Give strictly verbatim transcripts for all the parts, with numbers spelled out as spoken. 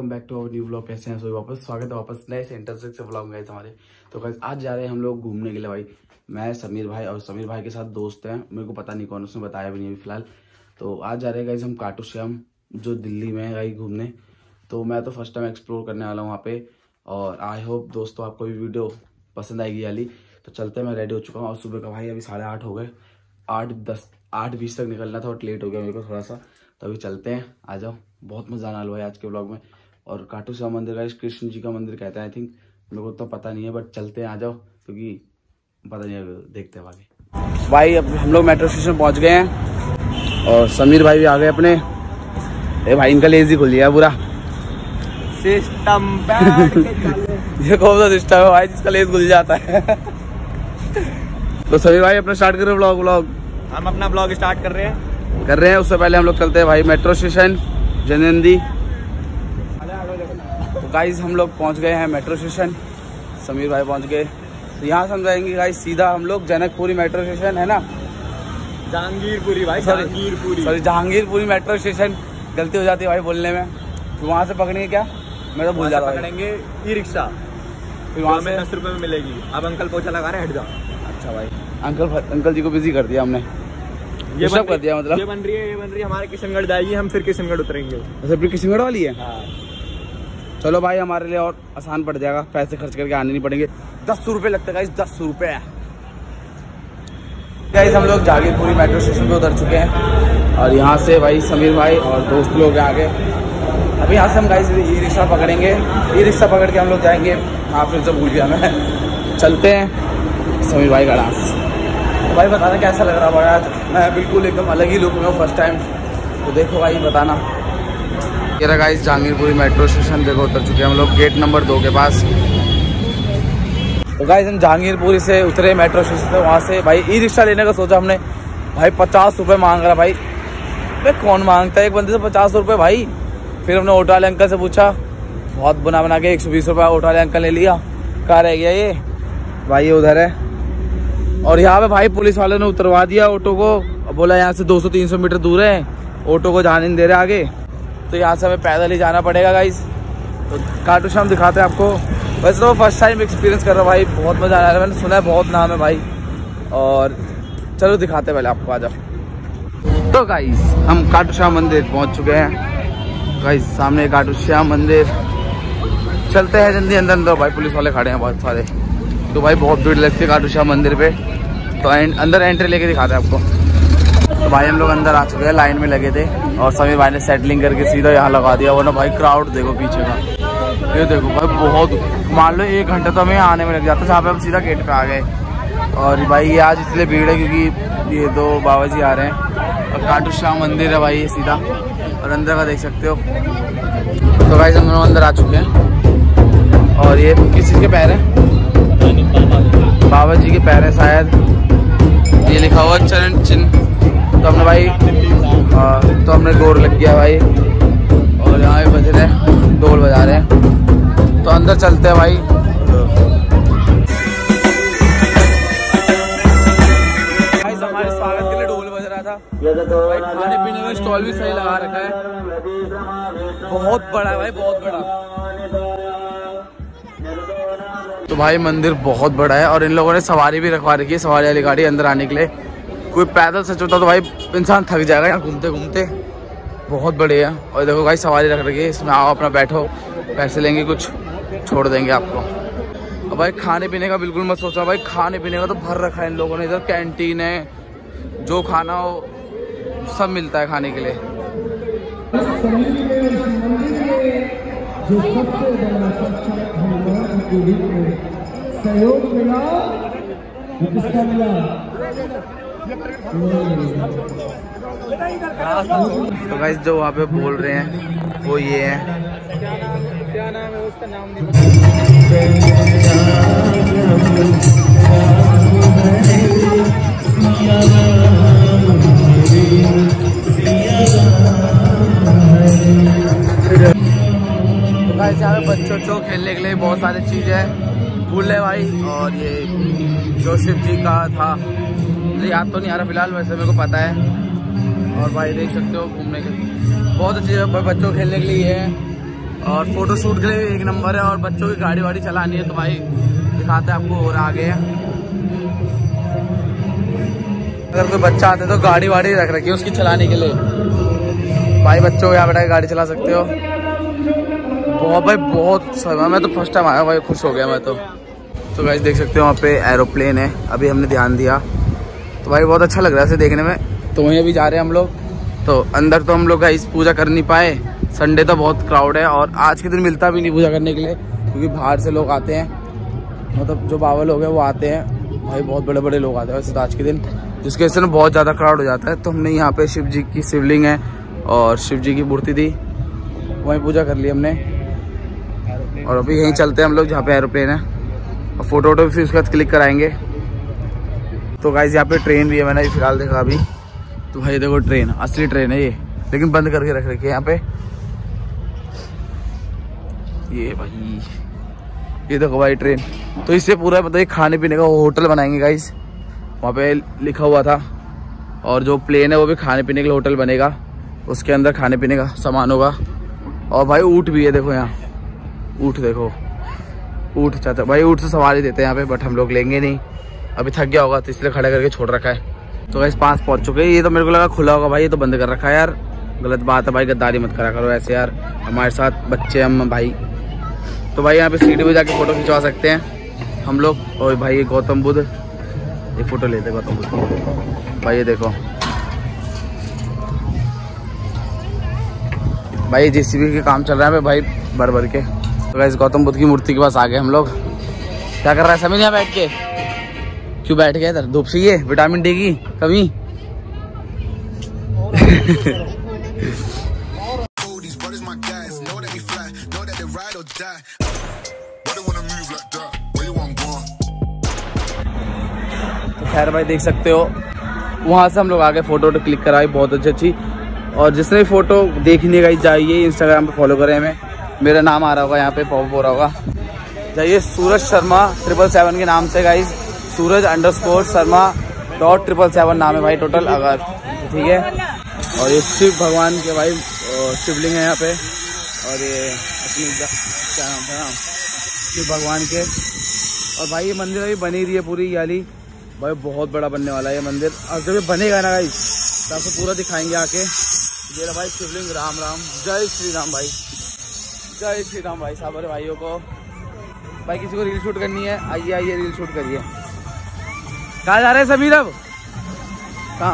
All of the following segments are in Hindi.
Back to our new vlog. कैसे हैं सभी? वापस स्वागत है वापस नए सेंटर से व्लॉग में हमारे। तो गाइस आज जा रहे हैं हम लोग घूमने के लिए भाई। मैं समीर भाई और समीर भाई के साथ दोस्त हैं, मेरे को पता नहीं कौन, उसने बताया भी नहीं अभी फिलहाल। तो आज जा रहे हैं गाइस हम खाटू श्याम जो दिल्ली में है गाइस घूमने। तो मैं तो फर्स्ट टाइम एक्सप्लोर करने वाला हूँ वहाँ पे और आई होप दोस्तों आपको भी वीडियो पसंद आएगी वाली। तो चलते हैं, मैं रेडी हो चुका हूँ और सुबह का भाई अभी साढ़े आठ हो गए, आठ दस आठ बीस तक निकलना था और लेट हो गया मेरे को थोड़ा सा। तो अभी चलते हैं, आ जाओ। बहुत मजा आने वाला है आज के व्लॉग में। और खाटू श्याम मंदिर का कृष्ण जी का मंदिर कहते हैं आई थिंक, मेरे को तो पता नहीं है बट चलते हैं, आ जाओ, क्योंकि पता नहीं है, देखते हैं आगे। भाई अब हम लोग मेट्रो स्टेशन पहुंच गए हैं और समीर भाई भी आ गए अपने। ए भाई इनका लेजी खुल गया पूरा सिस्टम। ये कौन सा सिस्टम है भाई जिसका लेज खुल जाता है? तो समीर भाई अपना स्टार्ट करो व्लॉग व्लॉग हम अपना ब्लॉग स्टार्ट कर रहे हैं कर रहे हैं उससे पहले हम लोग चलते हैं भाई मेट्रो स्टेशन जननदी। तो गाइस हम लोग पहुंच गए हैं मेट्रो स्टेशन, समीर भाई पहुंच गए। तो यहाँ से हम जाएंगे गाइस सीधा हम लोग जनकपुरी मेट्रो स्टेशन है ना, जहांगीरपुरी भाई, Jahangirpuri sorry Jahangirpuri metro station. गलती हो जाती है भाई बोलने में। फिर वहाँ से पकड़ेंगे क्या, मैं तो भूल जाता, पकड़ेंगे ई रिक्शा, फिर वहाँ से दस रुपए में मिलेगी। अब अंकल पोछा लगा रहे, हट जाओ। अच्छा भाई अंकल अंकल जी को बिजी कर दिया हमने, ये सब कर दिया मतलब। ये बन रही है ये बन रही है हमारे किशनगढ़ जाएगी, हम फिर किशनगढ़ उतरेंगे। अच्छा फिर किशनगढ़ वाली है? हाँ। चलो भाई हमारे लिए और आसान पड़ जाएगा, पैसे खर्च करके आने नहीं पड़ेंगे। दस रुपए लगता है गाइस, दस रुपए। गाइस हम लोग जहांगीरपुरी मेट्रो स्टेशन पे उतर चुके हैं और यहाँ से भाई समीर भाई और दोस्त लोग आगे। अभी यहाँ से हम गाइस ई रिक्शा पकड़ेंगे, ई रिक्शा पकड़ के हम लोग जाएंगे। हाँ फिर से भूल गया मैं। चलते हैं समीर भाई का डांस। भाई बताना कैसा लग रहा भाई आज? मैं बिल्कुल एकदम अलग ही लुक में हूँ फर्स्ट टाइम, तो देखो भाई बताना। ये रहा गाइस जहांगीरपुरी मेट्रो स्टेशन, देखो उतर चुके हैं हम लोग गेट नंबर दो के पास। तो गाइस हम जहांगीरपुरी से उतरे मेट्रो स्टेशन से, वहाँ से भाई ई रिक्शा लेने का सोचा हमने। भाई पचास रुपये मांग रहा भाई, भाई कौन मांगता है एक बंदे से पचास रुपये भाई। फिर हमने ऑटो वाले अंकल से पूछा, बहुत बना बना के एक सौ बीस रुपये ऑटो वाले अंकल ने लिया। कहाँ रह गया ये भाई? ये उधर है। और यहाँ पे भाई पुलिस वाले ने उतरवा दिया ऑटो को, बोला यहाँ से दो सौ तीन सौ मीटर दूर है, ऑटो को जाने नहीं दे रहे आगे। तो यहाँ से हमें पैदल ही जाना पड़ेगा गाइस। तो खाटू श्याम दिखाते हैं आपको। वैसे तो फर्स्ट टाइम एक्सपीरियंस कर रहा हूँ भाई, बहुत मजा आ रहा है। मैंने सुना है बहुत नाम है भाई, और चलो दिखाते पहले आपको, आ जाओ। तो गाइस हम खाटू श्याम मंदिर पहुँच चुके हैं गाइस, सामने खाटू श्याम मंदिर। चलते हैं जल्दी अंदर अंदर, भाई पुलिस वाले खड़े हैं बहुत सारे। तो भाई बहुत भीड़ लगती है खाटू श्याम मंदिर पे। तो अंदर एंट्री लेके दिखाते हैं आपको। तो भाई हम लोग अंदर आ चुके हैं, लाइन में लगे थे और समीर भाई ने सेटलिंग करके सीधा यहाँ लगा दिया। वरना भाई क्राउड देखो पीछे का, ये देखो भाई बहुत, मान लो एक घंटा तो हमें आने में लग जाता है, जहाँ पे हम सीधा गेट पे आ गए। और भाई ये आज इसलिए भीड़ है क्योंकि ये दो बाबा जी आ रहे हैं और खाटू श्याम मंदिर है भाई ये सीधा, और अंदर का देख सकते हो। तो भाई हम लोग अंदर आ चुके हैं और ये किस चीज़ के पैर हैं? बाबा जी के पैर है शायद, ये लिखा हुआ चरण चिन्ह। तो हमने भाई आ, तो हमने गोर लग गया भाई, और यहाँ पे बज रहे हैं, ढोल बजा रहे हैं। तो अंदर चलते हैं भाई। हमारे स्वागत के लिए ढोल बज रहा था भाई। खाने पीने का स्टॉल भी सही लगा रखा है, बहुत बड़ा है भाई, बहुत बड़ा। तो भाई मंदिर बहुत बड़ा है और इन लोगों ने सवारी भी रखवा रखी है, सवारी वाली गाड़ी अंदर आने के लिए। कोई पैदल सच होता तो भाई इंसान थक जाएगा यहाँ घूमते घूमते, बहुत बड़े है। और देखो भाई सवारी रख रखी है, इसमें आओ अपना बैठो, पैसे लेंगे कुछ, छोड़ देंगे आपको। और भाई खाने पीने का बिल्कुल मत सोचना भाई, खाने पीने का तो भर रखा है इन लोगों ने। इधर कैंटीन है, जो खाना हो सब मिलता है खाने के लिए। जो सबसे बड़ा सहयोग मिला, किसका मिला? तो गाइस जो वहाँ पे बोल रहे हैं वो ये है, क्या नाम है उसका? नाम यहाँ पे बच्चों को खेलने के लिए बहुत सारी चीजें हैं, झूले भाई। और ये जो शिव जी का था, मुझे याद तो नहीं आ रहा फिलहाल, वैसे मेरे को पता है। और भाई देख सकते हो घूमने के बहुत अच्छी जगह बच्चों को खेलने के लिए है। और फोटो शूट के लिए एक नंबर है। और बच्चों की गाड़ी वाड़ी चलानी है तो भाई दिखाते हैं आपको, और आगे है। अगर कोई बच्चा आता है तो गाड़ी वाड़ी रख रखी है उसकी चलाने के लिए, भाई बच्चों को यहाँ बैठा के गाड़ी चला सकते हो। बहुत भाई बहुत समय, मैं तो फर्स्ट टाइम आया भाई, खुश हो गया मैं तो। तो गाइस देख सकते हो वहाँ पे एरोप्लेन है, अभी हमने ध्यान दिया तो भाई बहुत अच्छा लग रहा है इसे देखने में। तो वहीं अभी जा रहे हैं हम लोग। तो अंदर तो हम लोग गाइस पूजा कर नहीं पाए, संडे तो बहुत क्राउड है और आज के दिन मिलता भी नहीं पूजा करने के लिए, क्योंकि बाहर से लोग आते हैं, मतलब जो बाबा लोग हैं वो आते हैं भाई, बहुत बड़े बड़े लोग आते हैं वैसे तो आज के दिन, जिसके वजह से बहुत ज़्यादा क्राउड हो जाता है। तो हमने यहाँ पे शिव जी की शिवलिंग है और शिव जी की मूर्ति थी, वहीं पूजा कर ली हमने। और अभी यहीं चलते हैं हम लोग जहाँ पे एरोप्लेन है, और फोटो वोटो भी फिर उसके बाद क्लिक कराएंगे। तो गाइस यहाँ पे ट्रेन भी है, मैंने फिलहाल देखा अभी। तो भाई देखो ट्रेन, असली ट्रेन है ये, लेकिन बंद करके रख रखी है यहाँ पे। ये भाई ये देखो भाई ट्रेन। तो इससे पूरा बताइए खाने पीने का होटल बनाएंगे गाइस, वहाँ पे लिखा हुआ था। और जो प्लेन है वो भी खाने पीने के लिए होटल बनेगा, उसके अंदर खाने पीने का सामान होगा। और भाई ऊँट भी है, देखो यहाँ ऊँट देखो, ऊँट चाहता भाई, ऊँट से सवारी देते हैं यहाँ पे, बट हम लोग लेंगे नहीं, अभी थक गया होगा तो इसलिए खड़ा करके छोड़ रखा है। तो गाइस पास पहुँच चुके हैं। ये तो मेरे को लगा खुला होगा भाई, ये तो बंद कर रखा है यार, गलत बात है भाई, गद्दारी मत करा करो ऐसे यार, हमारे साथ बच्चे हम भाई। तो भाई यहाँ पे सीढ़ी पे जाके फोटो खिंचवा सकते हैं हम लोग। और भाई ये गौतम बुद्ध, ये फोटो लेते गौतम बुद्ध भाई, ये देखो भाई जेसीबी के काम चल रहा है भाई भर भर के। तो गाइस गौतम बुद्ध की मूर्ति के पास आ गए हम लोग। क्या कर रहा है समीर यहाँ बैठ के? क्यों बैठ गया इधर? धूप से ये विटामिन डी की कमी। खैर भाई देख सकते हो वहाँ से हम लोग आगे फोटो वोटो क्लिक कराई, बहुत अच्छी अच्छी। और जिसने फोटो देखने का जाइए इंस्टाग्राम पे फॉलो करें हमें, मेरा नाम आ रहा होगा यहाँ पे, पॉप हो रहा होगा, जाइए सूरज शर्मा ट्रिपल सेवन के नाम से guys, Suraj underscore Sharma dot triple seven नाम है भाई टोटल, अगर ठीक है। और ये शिव भगवान के भाई शिवलिंग है यहाँ पे, और ये अपनी क्या नाम है नाम शिव भगवान के। और भाई ये मंदिर अभी बनी रही है पूरी याली भाई, बहुत बड़ा बनने वाला है ये मंदिर। और जब ये बनेगा ना गाइज तो आपको पूरा दिखाएंगे आके। ये रहा भाई शिवलिंग, राम राम, जय श्री राम भाई, जय श्री राम भाई। साहब भाइयों को भाई किसी को रील शूट करनी है, आइए आइए रील शूट करिए। कहाँ जा रहे हैं समीर अब? कहाँ?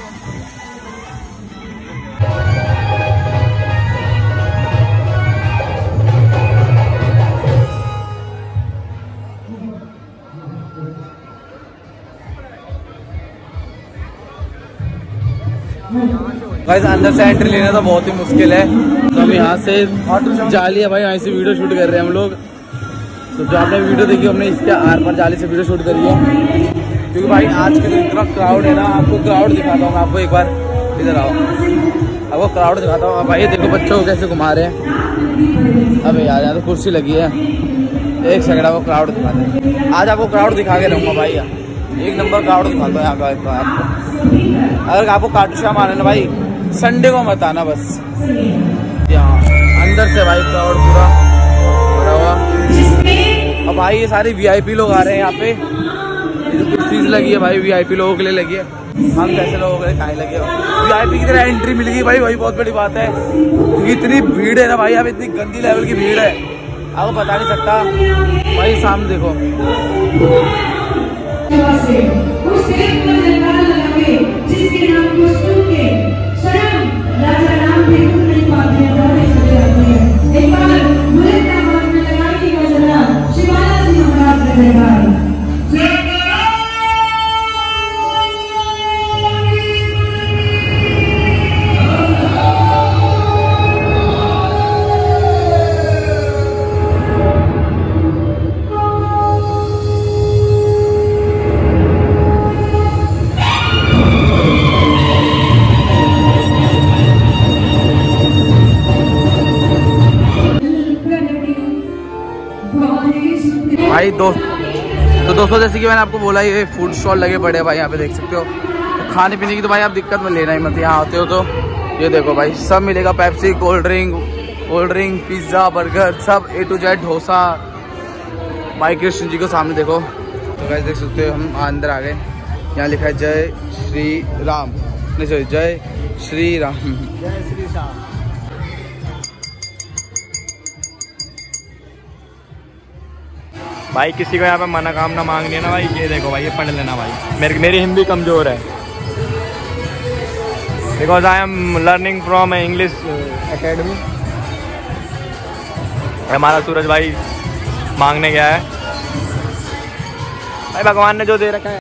गाइस अंदर से एंट्री लेना तो बहुत ही मुश्किल है, तो हम यहाँ से जाली है भाई, यहाँ से वीडियो शूट कर रहे हैं हम लोग। तो जो आपने वीडियो देखी हमने इसके आर पर जाली से वीडियो शूट करी है, क्योंकि भाई आज के दिन इतना क्राउड है ना। आपको क्राउड दिखाता हूँ, आपको एक बार इधर आओ, आपको क्राउड दिखाता हूँ। भाई देखो बच्चों को कैसे घुमा रहे हैं। अबे यार यहाँ तो कुर्सी लगी है, एक सेकंड आपको क्राउड दिखाते हैं। आज आपको क्राउड दिखा के रहूँगा भाई, एक नंबर क्राउड दिखाता हूँ यहाँ का आपको। अगर आपको काटू श्याम आना ना भाई, संडे को मत आना बस। यहाँ अंदर से भाई क्राउड पूरा भरा हुआ। अब भाई ये सारे वीआईपी लोग आ रहे हैं यहाँ पे, ये जो कुछ चीज लगी है भाई वीआईपी लोगों के लिए लगी है। हम कैसे लोगों के लिए कहाँ लगे हो? वीआईपी की तरह एंट्री मिल गई भाई, वही बहुत बड़ी बात है। इतनी भीड़ है ना भाई, अब इतनी गंदी लेवल की भीड़ है आपको बता नहीं सकता भाई। सामने देखो जिसके नाम को सुन के स्वयं राजा राम भी नहीं पाते हैं। एक बार मुझे का मन में लगाई की योजना शिवाला जी महाराज ने देखा। भाई दोस्त तो दोस्तों जैसे कि मैंने आपको बोला ये फूड स्टॉल लगे पड़े हैं भाई, यहाँ पे देख सकते हो। तो खाने पीने की तो भाई आप दिक्कत में लेना ही मत, यहाँ आते हो तो ये देखो भाई सब मिलेगा, Pepsi cold drink cold drink, pizza, burger, सब ए टू जेड, डोसा। भाई कृष्ण जी को सामने देखो। तो गाइस देख सकते हो हम अंदर आ गए। यहाँ लिखा है जय श्री राम, नहीं सॉरी जय श्री राम। जय श्री राम। भाई किसी को यहाँ पे मनोकामना मांगनी है ना भाई, ये देखो भाई, ये पढ़ लेना भाई। मेरी मेरी हिंदी कमजोर है, because I am learning from English academy. हमारा सूरज भाई मांगने गया है भाई, भगवान ने जो दे रखा है।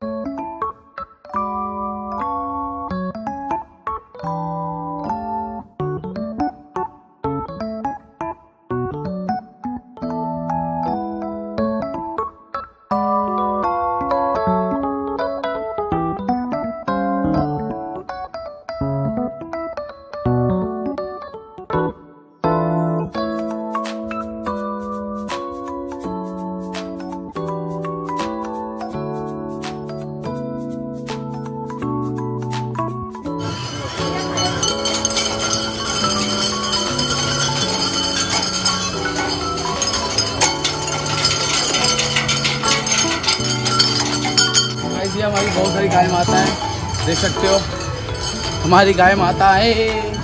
हमारी बहुत सारी गाय माता है, देख सकते हो हमारी गाय माता है।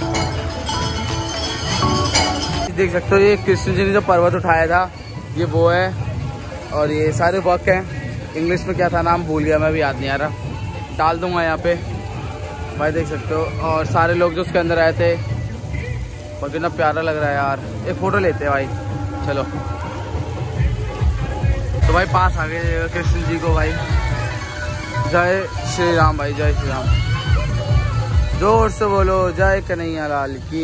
देख सकते हो ये कृष्ण जी ने जो पर्वत उठाया था ये वो है, और ये सारे वर्क हैं। इंग्लिश में क्या था नाम भूल गया मैं, भी याद नहीं आ रहा, डाल दूंगा यहाँ पे भाई, देख सकते हो। और सारे लोग जो उसके अंदर आए थे, और कितना प्यारा लग रहा है यार। एक फ़ोटो लेते हैं भाई, चलो। तो भाई पास आ गए कृष्ण जी को भाई। जय श्री राम भाई, जय श्री राम। जोर से बोलो जय कन्हैया लाल की।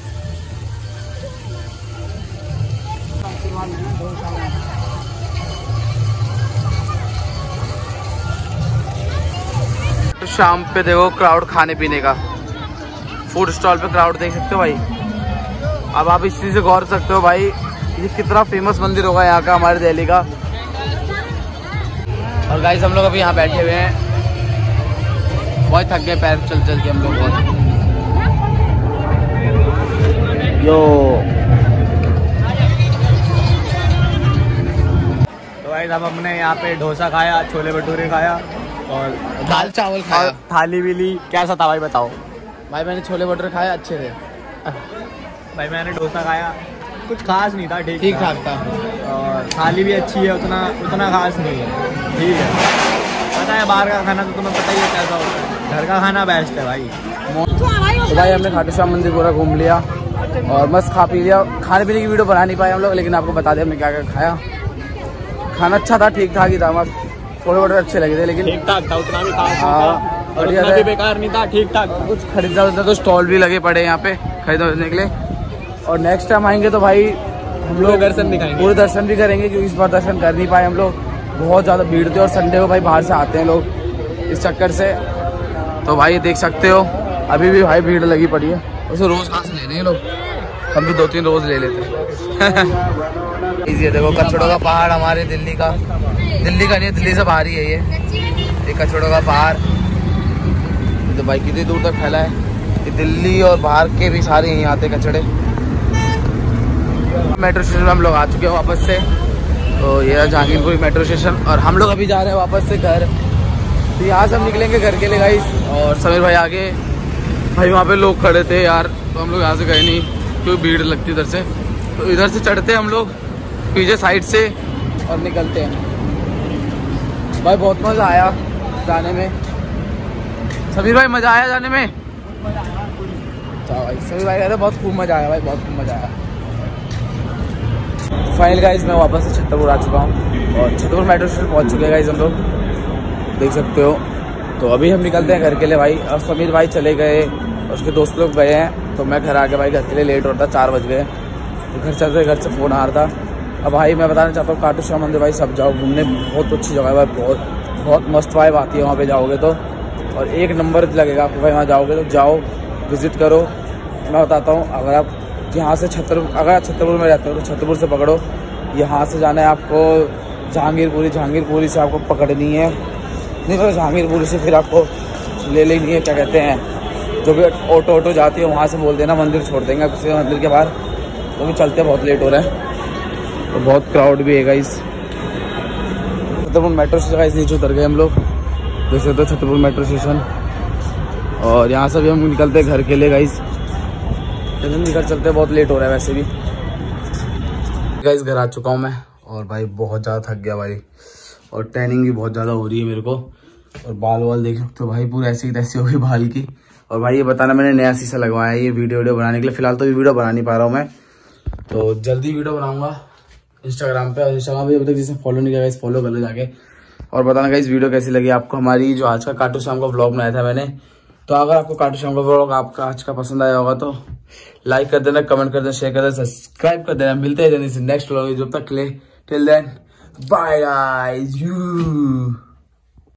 तो शाम पे देखो क्राउड खाने पीने का, फूड स्टॉल पे क्राउड देख सकते हो भाई। अब आप इस चीज से गौर कर सकते हो भाई, ये कितना फेमस मंदिर होगा यहाँ का, हमारे दिल्ली का। और गाइस हम लोग अभी यहाँ बैठे हुए हैं, बहुत थक गए पैर चल चल के हम लोग बहुत। यो तो भाई हम हमने यहाँ पे डोसा खाया, छोले भटूरे खाया और दाल चावल खाया, थाली भी ली। कैसा था भाई बताओ? भाई मैंने छोले भटूरे खाए, अच्छे थे। भाई मैंने डोसा खाया, कुछ खास नहीं था, ठीक ठीक ठाक था। और थाली भी अच्छी है, उतना उतना खास नहीं है, ठीक है। पता है बाहर का खाना तो तुम्हें पता ही है कैसा होता है, घर का खाना बेस्ट है भाई। तो भाई हमने खाटू श्याम मंदिर पूरा घूम लिया और मस्त खा पी लिया। खाने पीने की वीडियो बना नहीं पाए हम लोग, लेकिन आपको बता दें हमने क्या क्या खाया। खाना अच्छा था, ठीक ठाक ही था, मस्त। थोड़े बड़े अच्छे लगे थे, लेकिन ठीक ठाक था, उतना भी खास हाँ, नहीं था, उतना भी बेकार नहीं था, ठीक ठाक। कुछ खरीदना उतना तो स्टॉल भी लगे पड़े यहाँ पे खरीदने के लिए। और नेक्स्ट टाइम आएंगे तो भाई हम लोग दर्शन दिखाएंगे, पूरे दर्शन भी करेंगे, क्योंकि इस बार दर्शन कर नहीं पाए हम लोग, बहुत ज़्यादा भीड़ थी। और संडे को भाई बाहर से आते हैं लोग इस चक्कर से। तो भाई देख सकते हो अभी भी भाई भीड़ लगी पड़ी है। उसे रोज़ कहाँ से ले रहे हैं लोग, हम भी दो तीन रोज़ ले लेते हैं। ये देखो कचड़ों का पहाड़ हमारे दिल्ली का, दिल्ली का नहीं, दिल्ली से बाहर ही है ये ये कचड़ों का पहाड़। तो भाई कितनी दूर तक फैला है, ये दिल्ली और बाहर के भी सारे यहीं आते कचड़े। मेट्रो स्टेशन में हम लोग आ चुके हैं वापस से। तो ये जहांगीरपुरी मेट्रो स्टेशन, और हम लोग अभी जा रहे हैं वापस से घर। तो यहाँ से हम निकलेंगे घर के लिए गाइस। और समीर भाई आगे, भाई वहाँ पे लोग खड़े थे यार, तो हम लोग यहाँ से गए नहीं क्योंकि भीड़ लगती इधर से। तो इधर से चढ़ते हम लोग पीछे साइड से और निकलते हैं। भाई बहुत मज़ा आया जाने में। समीर भाई मज़ा आया जाने में? भाई समीर भाई कहते बहुत खूब मज़ा आया भाई, बहुत खूब मज़ा आया। फाइनल गाइस मैं वापस से छतरपुर आ चुका हूँ और छतरपुर मेट्रो स्टेशन पहुँच चुके हैं गाइस हम लोग, देख सकते हो। तो अभी हम निकलते हैं घर के लिए भाई। और समीर भाई चले गए, उसके दोस्त लोग गए हैं, तो मैं घर आ गया भाई। घर के लिए लेट होता, चार बज गए। तो घर चलते घर से फ़ोन आ रहा था। अब भाई मैं बताना चाहता हूँ खाटू श्याम मंदिर भाई सब जाओ घूमने, बहुत अच्छी जगह है भाई, बहुत बहुत मस्त वाइब आती है वहाँ पे जाओगे तो। और एक नंबर लगेगा आपको भाई, वहाँ जाओगे तो जाओ विज़िट करो। मैं बताता हूँ, अगर आप यहाँ से छतर अगर आप छतरपुर में रहते हो तो छतरपुर से पकड़ो, यहाँ से जाना है आपको जहांगीरपुरी, जहांगीरपुरी से आपको पकड़नी है, नहीं तो जहांगीरपुरी से फिर आपको ले लेनी है, क्या कहते हैं जो भी ऑटो ऑटो जाती है वहाँ से बोल देना, मंदिर छोड़ देंगे आप किसी मंदिर के बाहर। क्योंकि चलते बहुत लेट हो रहा है और बहुत क्राउड भी है guys. Chhatarpur metro station guys नीचे उतर गए हम लोग, देख सकते हो छतरपुर मेट्रो स्टेशन। और यहाँ से भी हम निकलते हैं घर के लिए गाइस, जल्दी निकल चलते, बहुत लेट हो रहा है वैसे भी गाइस। घर आ चुका हूँ मैं और भाई बहुत ज़्यादा थक गया भाई, और टैनिंग भी बहुत ज़्यादा हो रही है मेरे को, और बाल वाल देख सकते हो भाई पूरा ऐसी तैसी हो गई बाल की। और भाई ये बताना मैंने नया शीशा लगवाया है ये वीडियो वीडियो बनाने के लिए। फिलहाल तो ये वीडियो बना नहीं पा रहा हूँ मैं, तो जल्दी वीडियो बनाऊंगा इंस्टाग्राम पे। और इंस्टाग्राम पे अभी तक जिसे फॉलो नहीं किया गाइस फॉलो कर लो जाके, और बताना गाइस वीडियो कैसी लगी आपको। हमारी जो आज का काटू श्याम का व्लॉग बनाया था मैंने, तो अगर आपको काटू श्याम का व्लॉग आपका आज का पसंद आया होगा तो लाइक कर देना, कमेंट कर देना, शेयर कर देना, सब्सक्राइब कर देना। मिलते हैं जल्दी से नेक्स्ट व्लॉग, जब तक ले टिल देन बाय गाइस।